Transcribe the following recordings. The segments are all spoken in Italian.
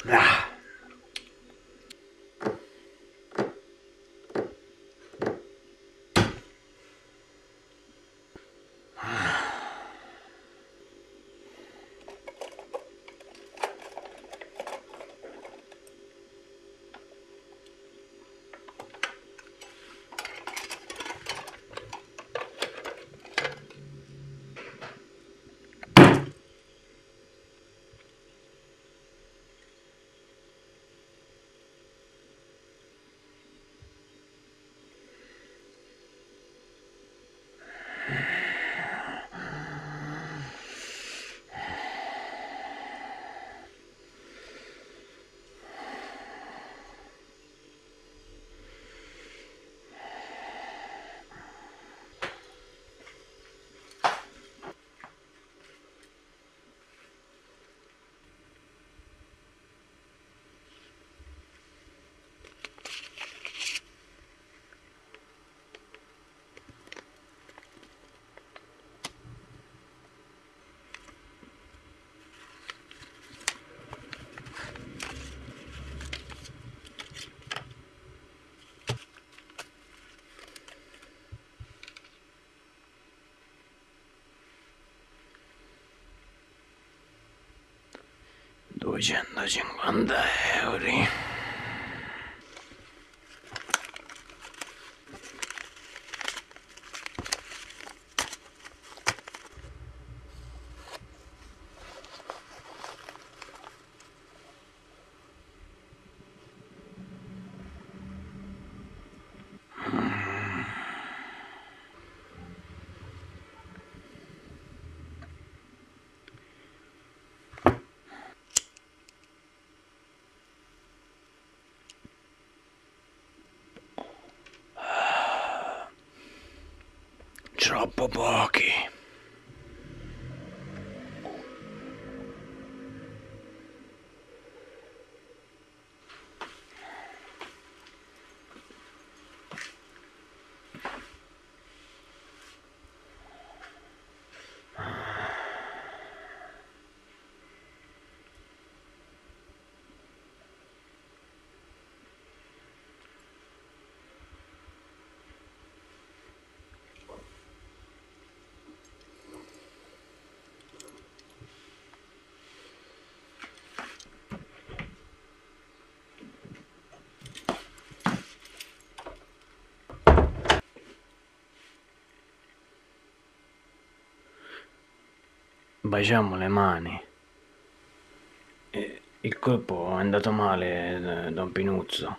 Ah. €250. Troppo pochi. Baciamo le mani. Il colpo è andato male, Don Pinuzzo.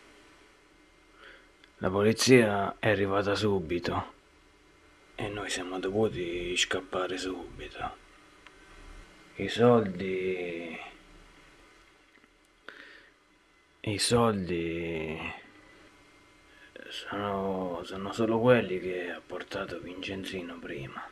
La polizia è arrivata subito e noi siamo dovuti scappare subito. I soldi... I soldi... sono solo quelli che ha portato Vincenzino prima.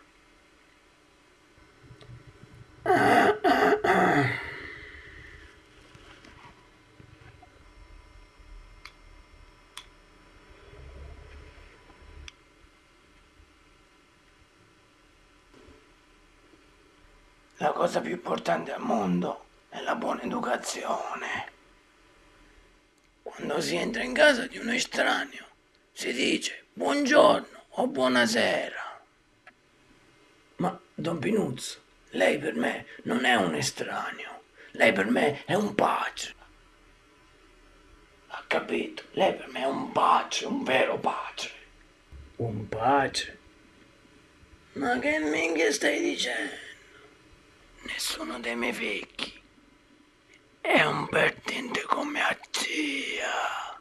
La cosa più importante al mondo è la buona educazione. Quando si entra in casa di un estraneo, si dice buongiorno o buonasera. Ma, Don Pinuzzo, lei per me non è un estraneo. Lei per me è un padre. Ha capito? Lei per me è un padre, un vero padre. Un padre? Ma che minchia stai dicendo? Nessuno dei miei figli è un perdente come a zia.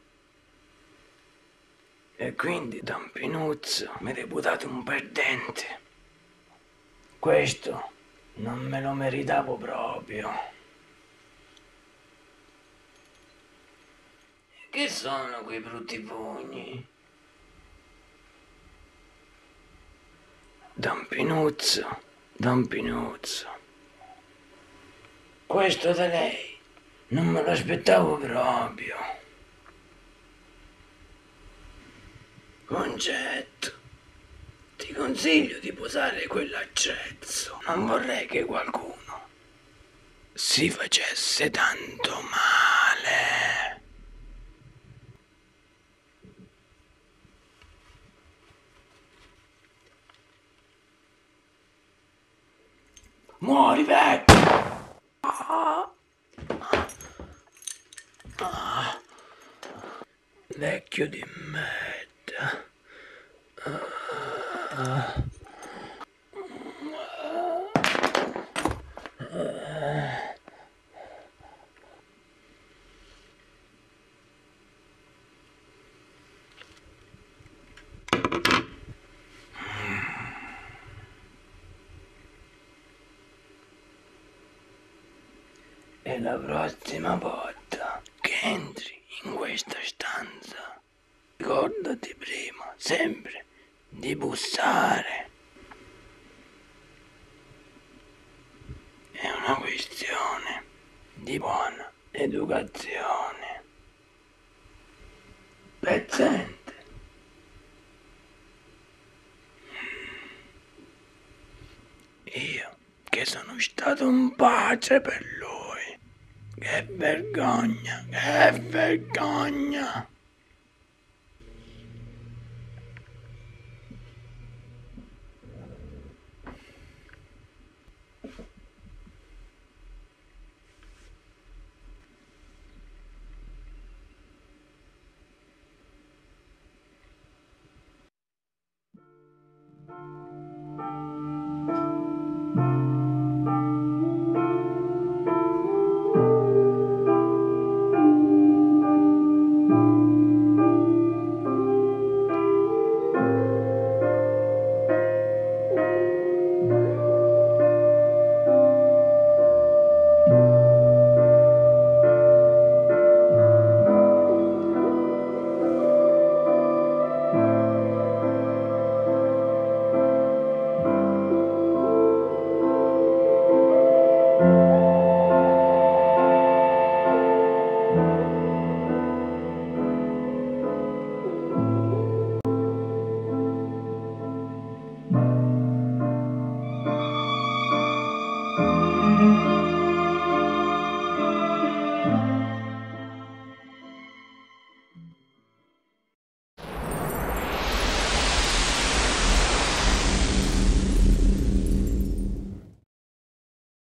E quindi, Don Pinuzzo, mi reputate un perdente. Questo non me lo meritavo proprio. Che sono quei brutti pugni? Don Pinuzzo, Don Pinuzzo. Questo da lei non me lo aspettavo proprio. Concetto, ti consiglio di posare quell'accesso. Non vorrei che qualcuno si facesse tanto male. Muori vecchio! Vecchio di merda. E la prossima volta che entri in questa stanza, ricordati prima, sempre, di bussare. È una questione di buona educazione. Pezzente. Io, che sono stato un padre per lui. Che vergogna, che vergogna.